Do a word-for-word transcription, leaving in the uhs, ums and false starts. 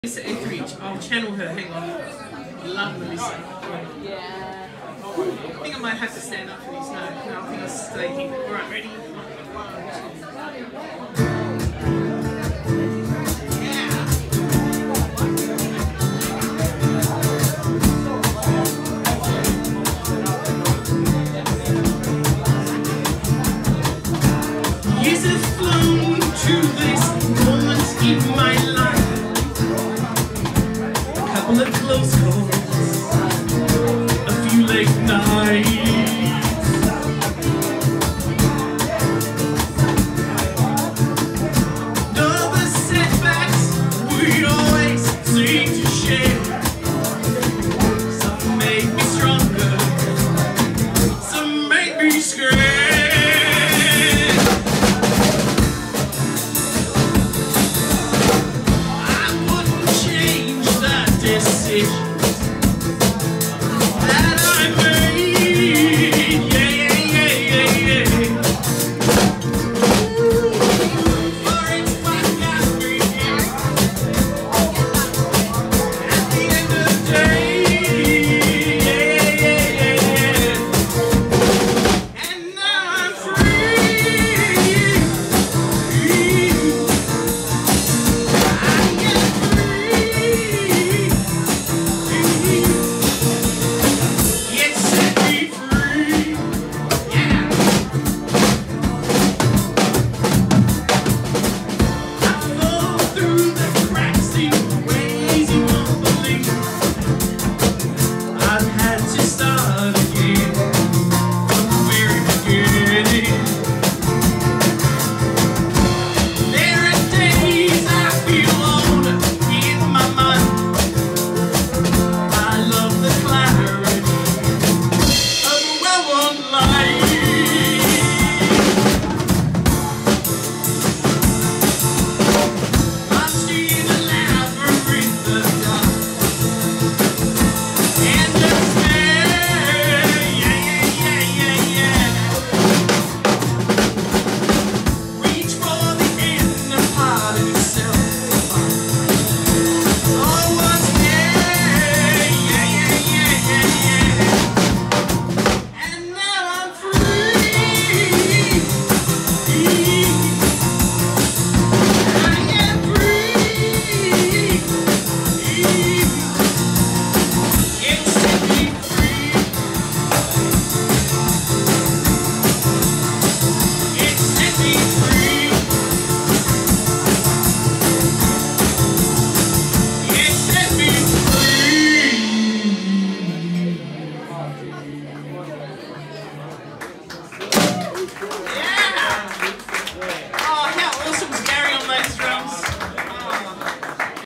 Melissa Etheridge, I'll channel her, hang on. I love Melissa. Yeah. I think I might have to stand up for these. No, no, I think I'll stay here. Alright, ready? Years have flown to this moment in my life. A couple of close calls, a few late nights. All the setbacks we always seem to share. Some make me stronger, some make me scared. I wouldn't change that decision.